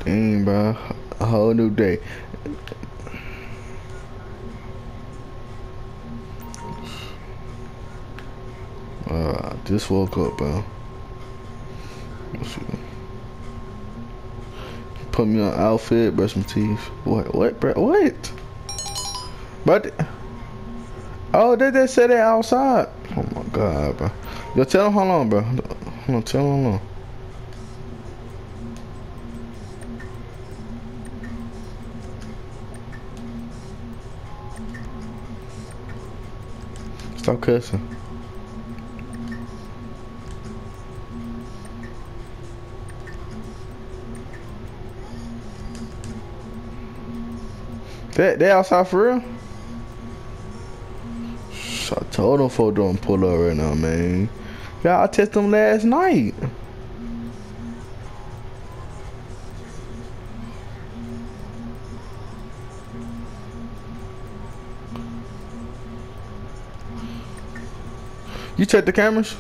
Dang, bro. A whole new day. Just woke up, bro. Put me on outfit, brush my teeth. What, bro? What? But, oh, they just said it outside. Oh my God, bro. Yo, tell them how long, bro. Hold on, tell them how long. Stop cussing. They outside for real? I told them folks don't pull up right now, man. Yeah, I tested them last night. You check the cameras?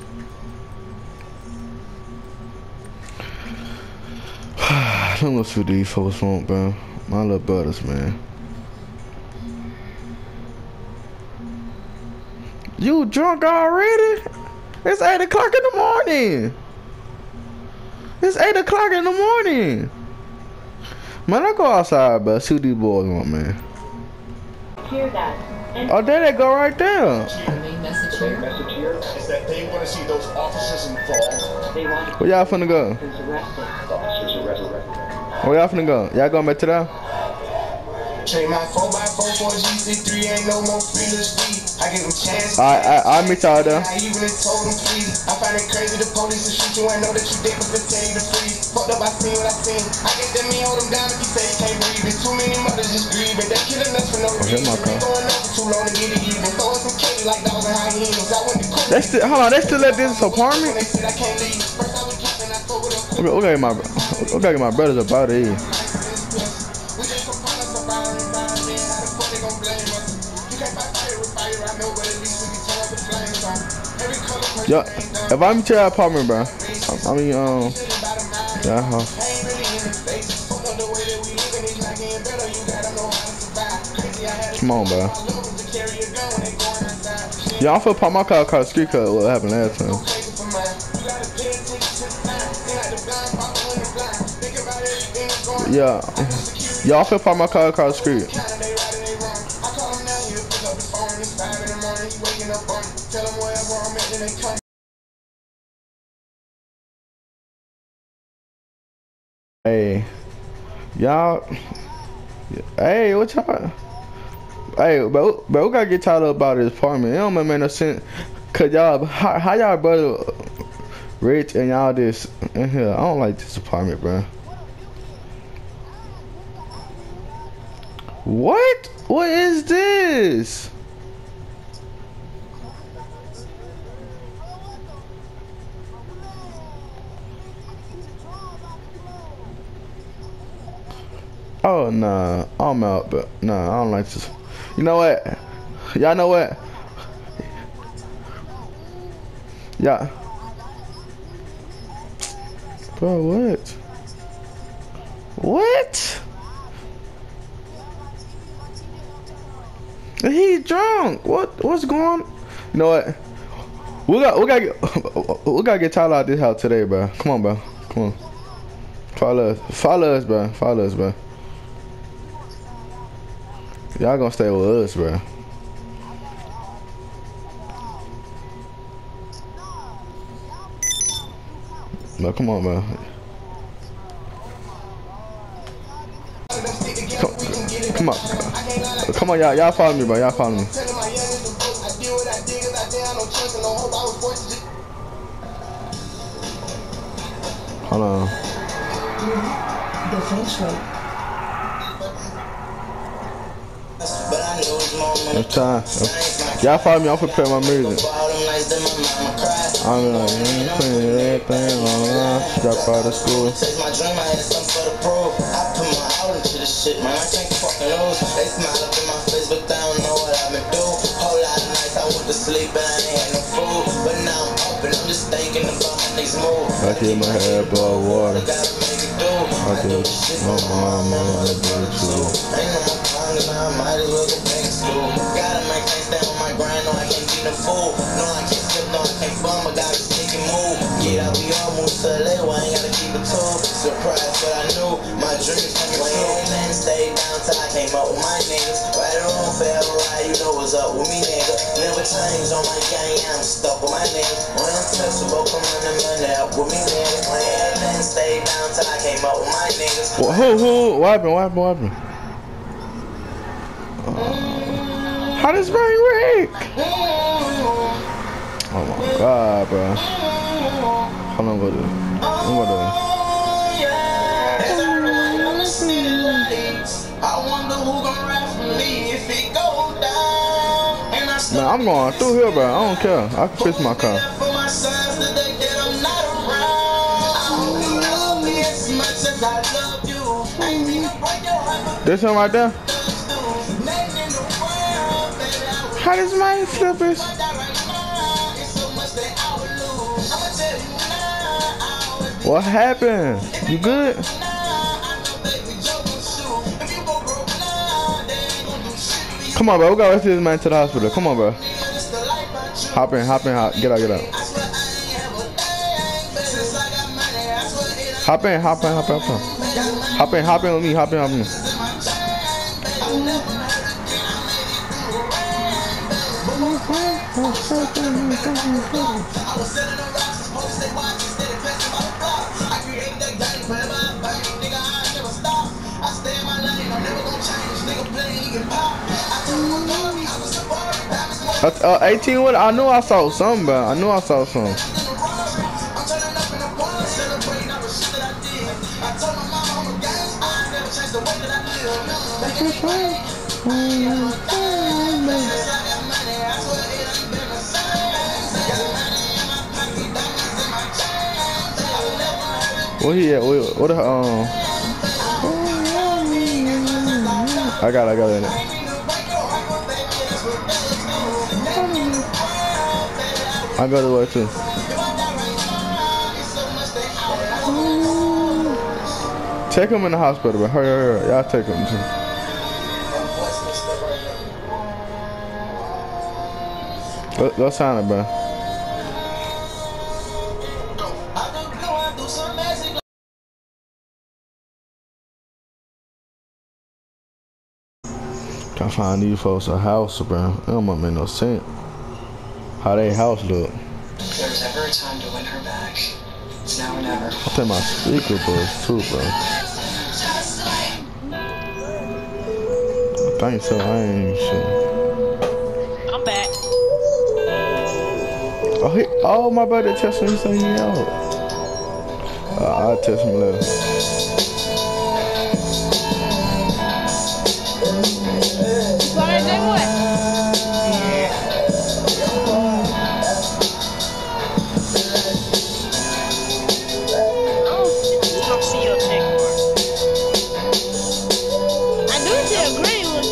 Let me see what these folks want, bro. My little brothers, man. You drunk already? It's 8 o'clock in the morning. It's 8 o'clock in the morning. Man, I go outside, bro. See what these boys want, man. Hear that. Oh, there they go right there. Message here is that they want to see those officers involved. Where y'all finna go? Where y'all finna go? Y'all going back to that? Trade my 4x4 for a G63, ain't no more feelers free. I give them chance. I'll meet y'all there. I even told them please. I find it crazy the police will shoot you. I know that you dead, but they tell you to freeze. Fucked up, I seen what I seen. I get that me hold them down if you say you can't breathe. There's too many mothers just grieving. They killing us for no reason. We going up for too long to get it even. Throw us some candy like dogs and hyenas. I went to court. They still, hold on, they still at this apartment? They said I can't leave. First I was jumping, I told them. We gotta get my brothers about it. Yo, if I'm to your apartment, bro, I mean, yeah, come on, bro. Yeah, I'm finna pop my car across the street cause what happened last time. Yeah, y'all finna pop my car across the street. Hey, y'all. Hey, what y'all? Hey, but we gotta get tired about this apartment. It don't make no sense. Cause y'all, how y'all brother rich and y'all this in here? I don't like this apartment, bro. What? What is this? Oh nah, I'm out, but nah, I don't like this. You know what? Y'all know what? Yeah. Bro, what? What? He drunk. What's going on? You know what? We gotta get Tyler out this house today, bro. Come on, bro. Come on. Follow us, bro. Follow us, bro. Y'all gonna stay with us, bro. No, come on, bro. Come on. Come on, y'all follow me, bro. Y'all follow me. Hold on. No time. Y'all follow me. I'm preparing my music. I'm like, putting everything online. Drop out of school. I hear my head blow water. I do the shit for my mama, I do it too. Ain't no more time, and I might as well go back to school. Gotta make things stay on my grind, no, I can't be no fool. No, I can't slip, no, I can't bum, I gotta sneak and move. Get out, we all move to LA, I ain't gotta keep it too. Surprised, but I knew my dreams coming true. And stayed down till I came up with my niggas. Right or wrong, forever right, you know what's up with me, nigga. Never change on my gang, I'm stuck with my niggas. When I'm touchable, come on and money up with me, nigga. And stayed down till I came up with my niggas. What happened? How does Brian Rick? Oh my god, bro. Hold on, go to. Man, I'm going through here, bro. I don't care. I can fix my car. This one right there? How does mine slippers? What happened? You good? Come on, bro. We gotta rush this man to the hospital. Come on, bro. Hop in. Get out. Hop in with me. Hop in. That's 18 with. I knew I saw something, bro. Where he at? What the I got it in it. I go to work too. Take him in the hospital, bro. Hurry. Y'all take him too. Go sign it, bro. Can't find these folks a house, bro. It don't make no sense. How they house look. If there's ever a time to win her back, it's now or never. I'll take my speaker bus too, bro. I think so. I ain't sure. I'm back. Oh, my brother texted me saying he out. I'll text him later. Sorry, then what? I don't see your check mark. I do see a green one.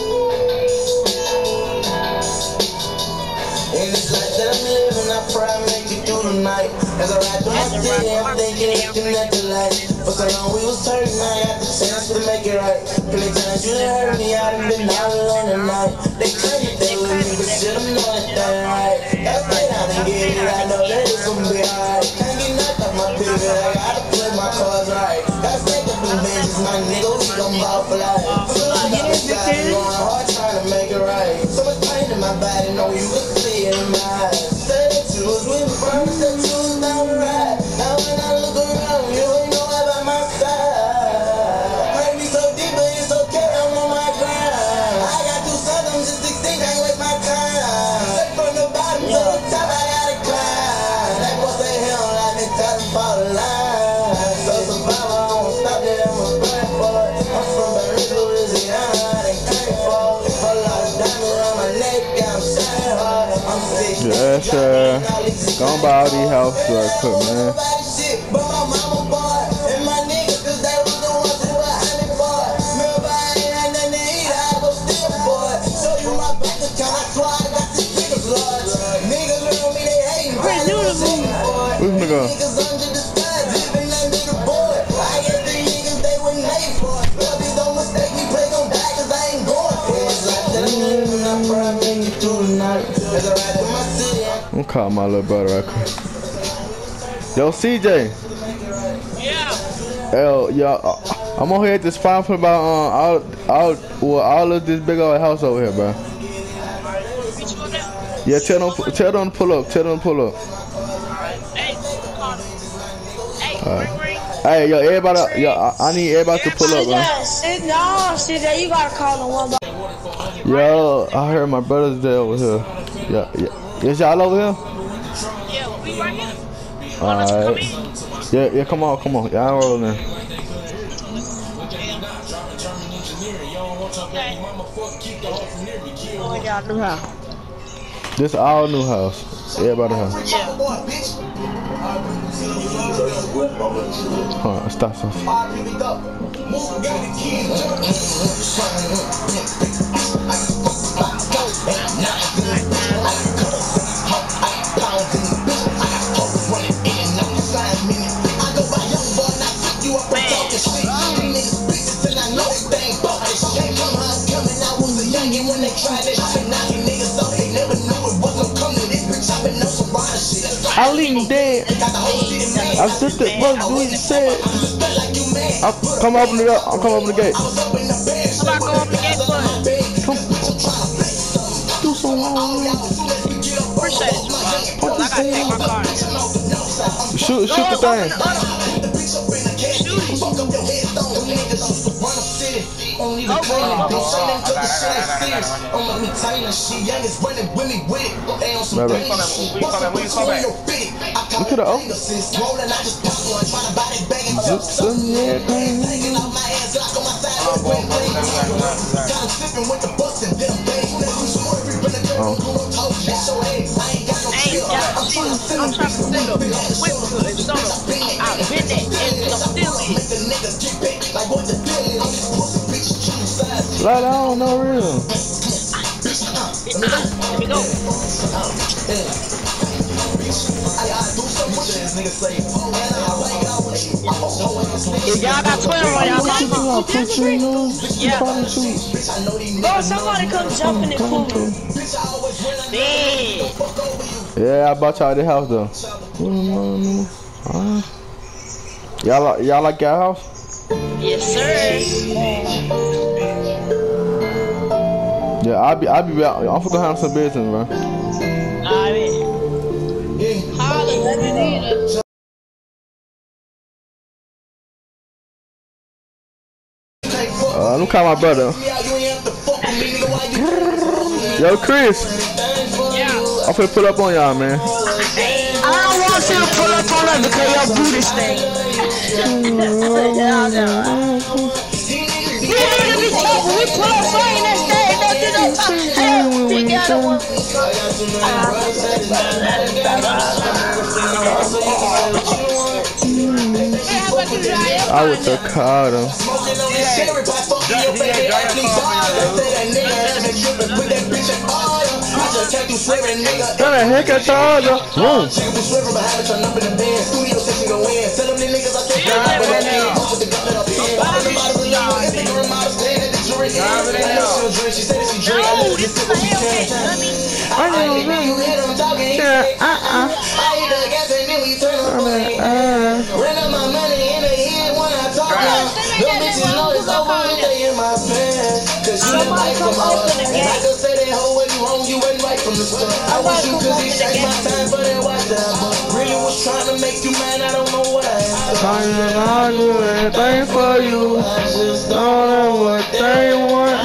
In this life that I'm living, I pray I make it through the night. As I ride through my city, I'm thinking it's connected light. For so long we was hurting, I got the chance to make it right. Plenty times you done hurt me, I done been out alone at night. They claim that they with me, but shit, I'm knowing that ain't right. Gotta stay down and get it, I know that it's gonna be alright. Can't get nothing off my pivot, I gotta play my cards right. Gotta stay up in vengeance, my nigga, we gon' ball for life. So I got this guy going hard trying to make it right. So much pain in my body, know you can see it in my eyes. Say that you was with me, promise that you was down the ride. Now when I look around, you ain't know about my side. Hurt me so deep, but it's okay, I'm on my grind. I got two sons, I'm just 16, can't waste my time. Straight from the bottom to the top, I gotta climb. That boy say he don't like me, tell him fall the line. So survival, I won't stop that, I'm a burn for it. I'm from Baton Louisiana, I done came for it. A lot of diamonds on my neck, yeah, I'm shining hard. I'm sick. Yeah, sure. Gonna buy all these houses real quick, man. But my mama bought and my niggas, cause they was the ones who were honey for it. Remember, I ain't had nothing to eat, I go steal for it. Show you my bank account, I swear I got these niggas large. Niggas around me, they hating, but I ain't shit for it. Where's nigga? Niggas under the sky, living that nigga boy. I get these niggas call my little brother right quick. Yo, CJ. Yeah. Yo, I'm on here at this spot for about all of this big old house over here, bro. Which one now? Yeah, tell them to pull up. Tell them to pull up. Hey, call me. Hey, ring. Hey, yo, everybody, yo, I need everybody to pull up, bro. CJ, you gotta call them one by Yo, I heard my brother's there over here. Yeah. Is y'all over here? Yeah, we right here. Alright. Yeah, come on. Y'all rolling. Okay. Oh, y'all new house. This all new house. Everybody house. Hold on, stop. I lean dead. I just it. What you said? I'm come open the gate. I'm come open the gate. Come on, go open the gate for us. Do some long. Appreciate it, man. I gotta take my car. Shoot the thing. We could have opened. I'm trying to send a whip to it. So I've been there and I'm still in. Like, I don't know real. Let me go. If y'all got 12 on y'all, yeah. Bro, somebody come jump in the pool. Yeah, I bought y'all the house though. Y'all like your house? Yes, sir. Yeah, I'll be back. I'm gonna handle some business, bro. Alright. Holla, let me need it. Let me call my brother. Yo, Chris. Yeah. I'm finna pull up on y'all, man. I don't want you to pull up on us because y'all do this thing. We pull up saying that thing, don't do that. We got one. I would have called him. What the heck I told you? I wish you could be take my time, but it was that. Really was trying to make you mad, I don't know why. I'll do anything for you. Don't know what they want.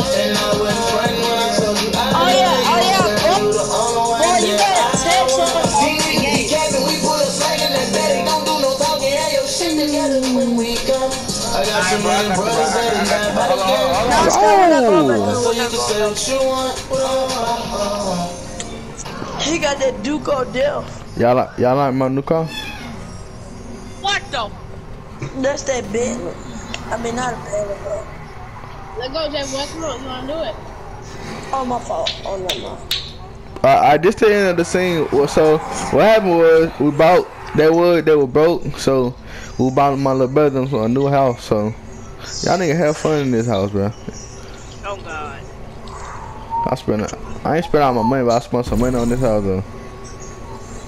Oh yeah, boy, you better text him. We put a flag in that daddy, don't do no talking, have your shit together when we come. I got some other brothers that is not about to get. So you can say what you want. He got that Duke on death. Y'all like my new car? What the? That's that Bentley. I mean, not a Bentley, but... Let's go, Jay. Boy, come on, you wanna do it? Oh, my fault. Oh, no. I just the end of the scene. So what happened was we bought they were broke, so we bought my little brother a new house. So y'all niggas have fun in this house, bro. Oh God. I ain't spent all my money, but I spent some money on this house though.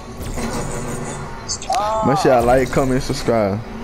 Make sure y'all like, comment, subscribe.